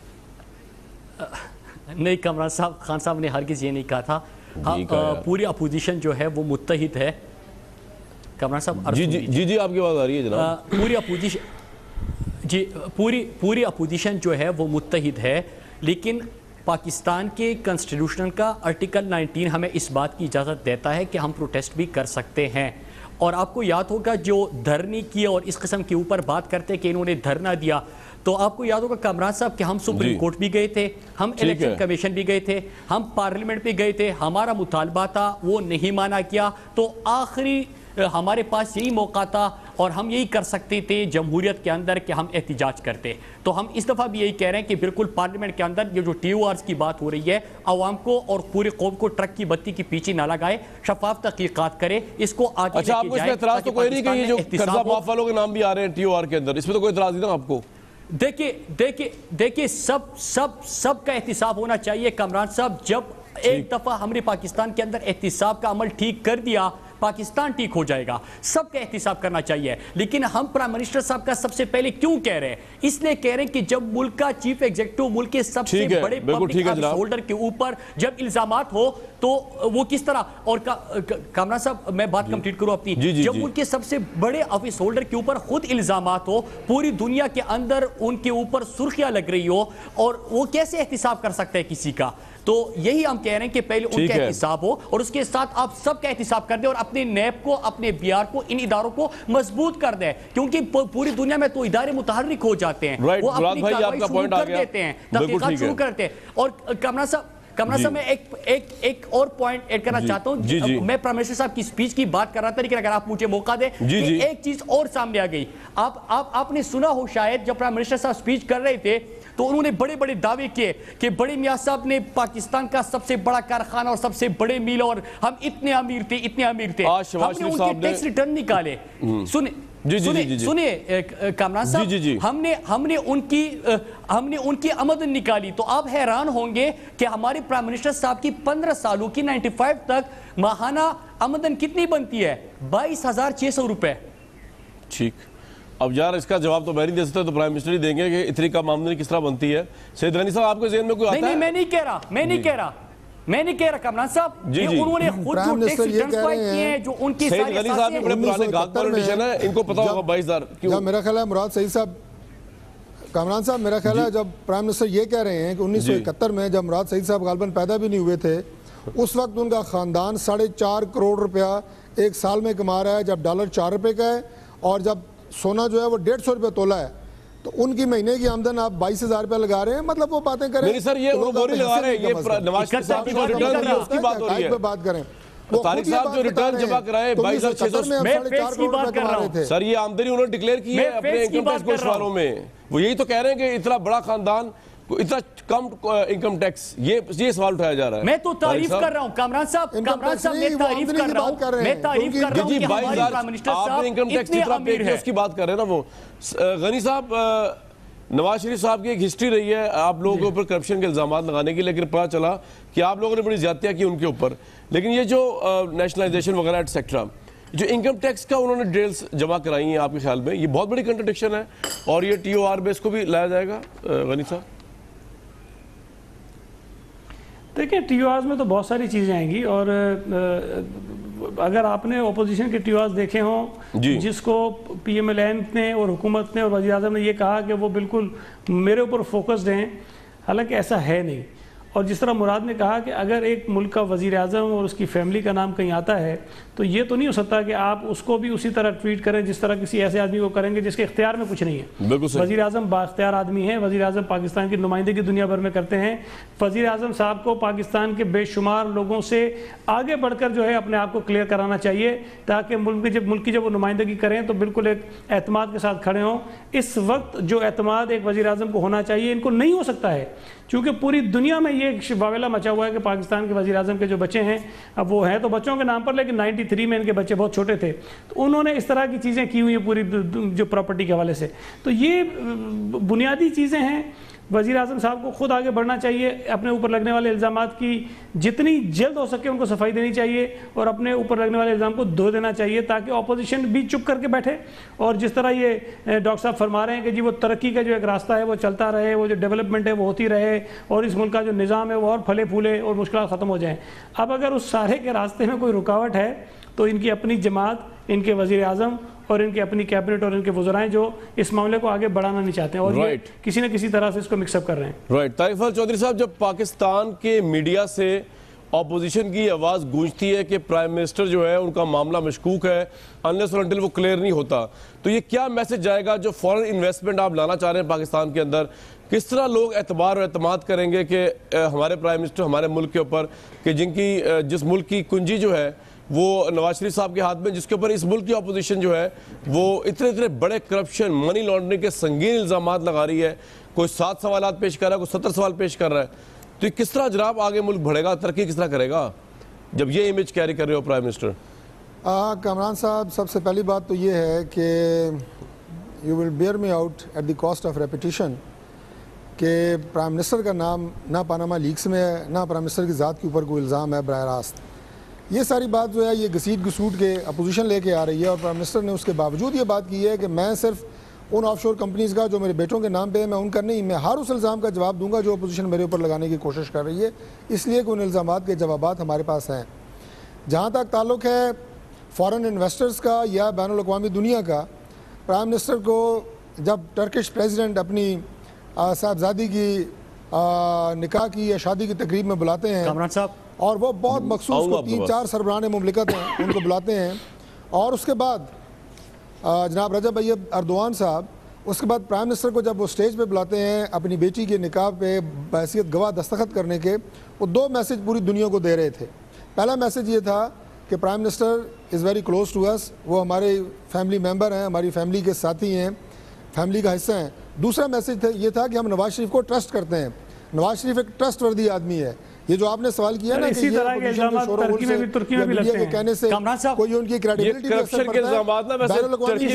نہیں کامران صاحب، خان صاحب نے ہرگز یہ نہیں کہا تھا. پوری اپوزیشن جو ہے وہ متحد ہے. کامران صاحب جی جی جی جی آپ کی آواز آ رہی ہے جناب. پوری اپوزیشن جی پوری پوری اپوزیشن جو ہے وہ متحد ہے، لیکن پاکستان کے کنسٹیٹیوشن کا آرٹیکل نائنٹین ہمیں اس بات کی اجازت دیتا ہے کہ ہم پروٹیسٹ بھی کر سکتے ہیں. اور آپ کو یاد ہوگا جو دھرنے کی اور اس قسم کے اوپر بات کرتے کہ انہوں نے دھرنا دیا، تو آپ کو یاد ہوگا کامران صاحب کہ ہم سپریم کورٹ بھی گئے تھے، ہم الیکشن کمیشن بھی گئے تھے، ہم پارلیمنٹ بھی گئے تھے، ہمارا مطالبہ تھا وہ نہیں مانا گیا. تو آخری ہمارے پاس یہی موقع تھا اور ہم یہی کر سکتے تھے جمہوریت کے اندر کہ ہم احتجاج کرتے. تو ہم اس دفعہ بھی یہی کہہ رہے ہیں کہ بالکل پارلیمنٹ کے اندر یہ جو ٹی او آرز کی بات ہو رہی ہے، عوام کو اور پوری قوم کو ٹرک کی بتی کی پیچھے نہ لگائے، شفاف تحقیقات کرے، اس کو آگے اچھا. آپ کو اس میں اعتراض تو کوئی نہیں کہ یہ جو قرضہ معاف والوں کے نام بھی آ رہے ہیں ٹی او آر کے اندر، اس میں تو کوئی اعتراض نہیں نا آپ کو؟ دیکھیں دیکھیں دیکھیں سب سب سب کا احتساب ہونا چاہیے کامران صاحب. جب ایک دفعہ ہم نے پاکستان کے اندر احتساب کا عمل ٹھیک کر دیا، پاکستان ٹھیک ہو جائے گا. سب کا احتساب کرنا چاہیے. لیکن ہم پرائم منسٹر صاحب کا سب سے پہلے کیوں کہہ رہے ہیں؟ اس لیے کہہ رہے ہیں کہ جب ملک کا چیف ایگزیکٹو ملک کے سب سے بڑے پبلک آفس ہولڈر کے اوپر جب الزامات ہو تو وہ کس طرح، اور کامران صاحب میں بات کمپلیٹ کروں اپنی، جب ملک کے سب سے بڑے آفس ہولڈر کے اوپر خود الزامات ہو، پوری دنیا کے اندر ان کے اوپر سرخیاں لگ رہی ہو، اور وہ کیسے احتساب کر سکتے ہیں کسی کا؟ تو یہی ہم کہہ رہے ہیں کہ پہلے ان کا احتساب ہو اور اس کے ساتھ آپ سب کا احتساب کر دیں اور اپنے نیب کو، اپنے بی آر کو، ان اداروں کو مضبوط کر دیں، کیونکہ پوری دنیا میں تو ادارے متحرک ہو جاتے ہیں، وہ اپنی کارروائی شروع کر دیتے ہیں، تحقیقات شروع کرتے ہیں. اور کامران صاحب کامران صاحب میں ایک ایک ایک اور پوائنٹ ایڈ کرنا چاہتا ہوں. میں پرائم منسٹر صاحب کی سپیچ کی بات کر رہا تھا، لیکن اگر آپ مجھے موقع دیں کہ ایک چیز اور سامنے آ گئی. آپ آپ آپ نے سنا ہو شاید، جب پرائم منسٹر صاحب سپیچ کر رہے تھے تو انہوں نے بڑے بڑے دعوے کیے کہ بڑے میاں صاحب نے پاکستان کا سب سے بڑا کارخانہ اور سب سے بڑے میل، اور ہم اتنے امیر تھے اتنے امیر تھے، ہم نے ان کے ٹیکس ریٹرن نکالے. سنیں سنیں کامران صاحب، ہم نے ہم نے ان کی ہم نے ان کی آمدن نکالی. تو آپ حیران ہوں گے کہ ہمارے پرائم منسٹر صاحب کی پندرہ سالوں کی نائنٹی فائیو تک ماہانہ آمدن کتنی بنتی ہے؟ بائیس ہزار چھ سو روپے. ٹھیک. اب یار اس کا جواب تو میں نہیں دے سکتا، تو پرائم منسٹر ہی دیں گے کہ اتنی کم آمدنی کس طرح بنتی ہے. سید غنی صاحب آپ کے ذہن میں کوئی آتا ہے؟ نہیں میں نہیں کہہ رہا میں نہیں کہہ رہا میں نہیں کہہ رہا کامران صاحب، یہ انہوں نے خود جو ٹیکس ریٹرنز فائل کیے ہیں، جو ان کی سید غنی صاحب نے بڑے پرانے گاہک پالیٹیشین ہیں، ان کو پتا ہوگا بائیس ہزار کیوں. میرا خیال ہے مراد سعید صاحب، کامران صاحب میرا خیال ہے جب پرائم منسٹر یہ کہہ رہے ہیں کہ انیس سو اکہتر میں جب مراد سعید صاحب غالباً پیدا بھی نہیں ہوئے تھے، اس وقت ان کا خاندان ساڑھے چار کروڑ روپیہ ایک سال میں کما رہا ہے، جب ڈالر چار روپے کا ہے اور جب سونا جو ہے وہ ڈیڑھ سو روپے تولا ہے. تو ان کی مہینے کی آمدن آپ بائیس ہزار روپے لگا رہے ہیں. مطلب وہ باتیں کریں. نہیں سر، یہ عمومی لگا رہے ہیں، یہ نواز شریف صاحب کی جو ریٹرن ہے اس کی بات ہو رہی ہے. بات کریں طارق صاحب جو ریٹرن جمع کرائے بائیس ہزار چھ سو، میں فیکس کی بات کر رہا ہوں سر. یہ آمدنی انہوں نے ڈکلیئر کی ہے اپنے انکم ٹیکس گوشواروں میں. وہ یہی تو کہہ رہے ہیں کہ اتنا بڑا خاندان، اتنا کم انکم ٹیکس، یہ یہ سوال اٹھایا جا رہا ہے. میں تو تعریف کر رہا ہوں کامران صاحب کامران صاحب میں تعریف کر رہا ہوں میں تعریف کر رہا ہوں کہ ہمارے پرائم منسٹر صاحب اتنے امیر ہیں. اس کی بات کر رہے ہیں نا وہ. غنی صاحب نواز شریف صاحب کی ایک ہسٹری رہی ہے آپ لوگوں کے اوپر کرپشن کے الزامات لگانے کی، لیکن پتہ چلا کہ آپ لوگوں نے بڑی زیادتیاں کی ان کے اوپر. لیکن یہ جو نیشنلائزیشن وغیرہ ایٹسیکٹرا، جو انکم ٹیکس کا انہوں نے ڈیٹیلز جمع کرائی ہیں، آپ کے خیال میں یہ بہت بڑی کنٹرڈکشن ہے اور یہ ٹی او آر بیس کو بھی لایا جائے گا غنی صاحب؟ دیکھیں ٹی او آرز میں تو بہت ساری چیزیں آئیں گی، اور اگر آپ نے اپوزیشن کے ٹی او آرز دیکھے ہوں جی. جس کو پی ایم ایل این نے اور حکومت نے اور وزیر اعظم نے یہ کہا کہ وہ بالکل میرے اوپر فوکسڈ ہیں، حالانکہ ایسا ہے نہیں. اور جس طرح مراد نے کہا کہ اگر ایک ملک کا وزیر اعظم اور اس کی فیملی کا نام کہیں آتا ہے تو یہ تو نہیں ہو سکتا کہ آپ اس کو بھی اسی طرح ٹریٹ کریں جس طرح کسی ایسے آدمی کو کریں گے جس کے اختیار میں کچھ نہیں ہے. وزیر اعظم با اختیار آدمی ہیں، وزیر اعظم پاکستان کی نمائندگی دنیا بھر میں کرتے ہیں. وزیر اعظم صاحب کو پاکستان کے بے شمار لوگوں سے آگے بڑھ کر جو ہے اپنے آپ کو کلیئر کرانا چاہیے تاکہ ملک کی جب ملک کی جب وہ نمائندگی کریں تو بالکل ایک اعتماد کے ساتھ کھڑے ہوں. اس وقت جو اعتماد ایک وزیر اعظم کو ہونا چاہیے ان کو نہیں ہو سکتا ہے، چونکہ پوری دنیا میں یہ واویلا مچا ہوا ہے کہ پاکستان کے وزیر اعظم کے جو بچے ہیں، اب وہ ہیں تو بچوں کے نام پر لیکن نائنٹی تھری میں ان کے بچے بہت چھوٹے تھے، تو انہوں نے اس طرح کی چیزیں کی ہوئی ہیں پوری جو پراپرٹی کے حوالے سے. تو یہ بنیادی چیزیں ہیں. وزیر اعظم صاحب کو خود آگے بڑھنا چاہیے، اپنے اوپر لگنے والے الزامات کی جتنی جلد ہو سکے ان کو صفائی دینی چاہیے اور اپنے اوپر لگنے والے الزام کو دھو دینا چاہیے تاکہ اپوزیشن بھی چپ کر کے بیٹھے. اور جس طرح یہ ڈاکٹر صاحب فرما رہے ہیں کہ جی وہ ترقی کا جو ایک راستہ ہے وہ چلتا رہے، وہ جو ڈیولپمنٹ ہے وہ ہوتی رہے اور اس ملک کا جو نظام ہے وہ اور پھلے پھولے اور مشکلات ختم ہو جائیں. اب اگر اس سارے کے راستے میں کوئی رکاوٹ ہے تو ان کی اپنی جماعت، ان کے وزیر اعظم اور ان کی اپنی کیبنٹ اور ان کے وزرائیں جو اس معاملے کو آگے بڑھانا نہیں چاہتے ہیں اور یہ کسی نہ کسی طرح سے اس کو مکس اپ کر رہے ہیں. رائٹ. طارق فضل چودھری صاحب، جب پاکستان کے میڈیا سے اپوزیشن کی آواز گونجتی ہے کہ پرائم منسٹر جو ہے ان کا معاملہ مشکوک ہے انلیس اور انٹل وہ کلیئر نہیں ہوتا، تو یہ کیا میسج جائے گا جو فورن انویسٹمنٹ آپ لانا چاہ رہے ہیں پاکستان کے اندر؟ کس طرح لوگ اعتبار اور اعتماد کریں گے کہ ہمارے پرائم منسٹر ہمارے ملک کے اوپر، کہ جن کی جس ملک کی کنجی جو ہے وہ نواز شریف صاحب کے ہاتھ میں، جس کے اوپر اس ملک کی اپوزیشن جو ہے وہ اتنے اتنے بڑے کرپشن، منی لانڈرنگ کے سنگین الزامات لگا رہی ہے، کوئی سات سوالات پیش کر رہا ہے، کوئی ستر سوال پیش کر رہا ہے. تو کس طرح جناب آگے ملک بڑھے گا، ترقی کس طرح کرے گا جب یہ امیج کیری کر رہے ہو پرائم منسٹر؟ کامران صاحب، سب سے پہلی بات تو یہ ہے کہ you will bear me out at the cost of repetition کہ پرائم منسٹر کا نام نہ پاناما لیکس میں ہے، نہ پرائم منسٹر کی ذات کے اوپر کوئی الزام ہے براہ راست. یہ ساری بات جو ہے یہ گھسیٹ گھسوٹ کے اپوزیشن لے کے آ رہی ہے اور پرائم منسٹر نے اس کے باوجود یہ بات کی ہے کہ میں صرف ان آف شور کمپنیز کا جو میرے بیٹوں کے نام پہ ہے میں ان کا نہیں، میں ہر اس الزام کا جواب دوں گا جو اپوزیشن میرے اوپر لگانے کی کوشش کر رہی ہے، اس لیے کہ ان الزامات کے جوابات ہمارے پاس ہیں. جہاں تک تعلق ہے فارن انویسٹرز کا یا بین الاقوامی دنیا کا، پرائم منسٹر کو جب ٹرکش پریزیڈنٹ اپنی صاحبزادی کی نکاح کی یا شادی کی تقریب میں بلاتے ہیں کامران صاحب، اور وہ بہت مخصوص کو تین چار سربراہ مملکت ہیں ان کو بلاتے ہیں، اور اس کے بعد جناب رجب طیب ایردوان صاحب، اس کے بعد پرائم منسٹر کو جب وہ سٹیج پہ بلاتے ہیں اپنی بیٹی کے نکاح پہ بحیثیت گواہ دستخط کرنے کے، وہ دو میسج پوری دنیا کو دے رہے تھے. پہلا میسج یہ تھا کہ prime minister is very close to us, وہ ہمارے فیملی ممبر ہیں، ہماری فیملی کے ساتھی ہیں، فیملی کا حصہ ہیں. دوسرا میسج یہ تھا کہ ہم نواز شریف کو ٹرسٹ کرتے ہیں، نواز شریف ایک ٹرسٹ وردی آدمی ہے. یہ جو آپ نے سوال کیا نا کہ اسی طرح کے الزامات ترکی میں بھی ترکی میں بھی لگتے ہیں، کہنے سے کوئی ان کی کریڈیبلٹی پہ اثر پڑتا ہے. بین الاقوامی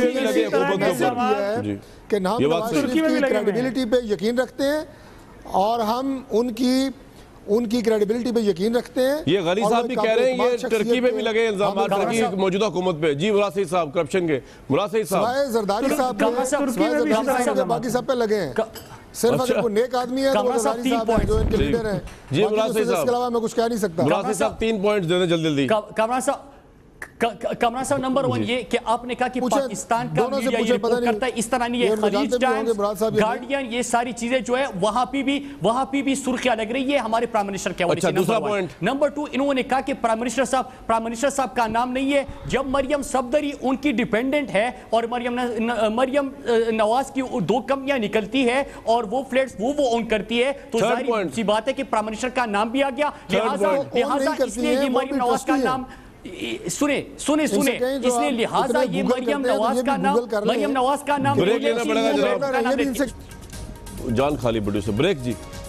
ہے کہ ہم نواز شریف کی کریڈیبلٹی پہ یقین رکھتے ہیں اور ہم ان کی ان کی کریڈیبلٹی پہ یقین رکھتے ہیں. یہ غنی صاحب بھی کہہ رہے ہیں یہ ترکی پہ بھی لگے الزامات، ترکی موجودہ حکومت پہ. جی مراد سعید صاحب کرپشن کے، مراد سعید صاحب سوائے زرداری صاحب باقی سب پہ لگے ہیں. صرف اگر کوئی نیک آدمی ہے تو وہ زرداری صاحب ہیں جو ان کے لیڈر ہیں. جی مراد سعید صاحب، اس کے علاوہ میں کچھ کہہ نہیں سکتا. مراد سعید صاحب تین پوائنٹس دے دیں جلدی جلدی. کامران صاحب کامران صاحب نمبر ون یہ کہ آپ نے کہا کہ پاکستان کا میڈیا یہ رپورٹ کرتا ہے اس طرح نہیں ہے، خلیج ٹائمز، گارڈین، یہ ساری چیزیں جو ہے وہاں پہ بھی وہاں پہ بھی سرخیاں لگ رہی ہے ہمارے پرائم منسٹر کے حوالے سے. دوسرا پوائنٹ نمبر ٹو، انہوں نے کہا کہ prime minister sahib prime minister sahib کا نام نہیں ہے. جب مریم صفدری ان کی ڈیپینڈنٹ ہے اور مریم مریم نواز کی دو کمپنیاں نکلتی ہے اور وہ فلیٹس وہ وہ اون کرتی ہے تو ظاہر سی بات ہے کہ پرائم منسٹر کا نام بھی آ گیا. لہٰذا لہٰذا اس لیے یہ مریم نواز کا نام سنیں سنیں سنیں اس لیے لہٰذا یہ مریم نواز کا نام مریم نواز کا نام جان خالی بڑی سے بریک. جی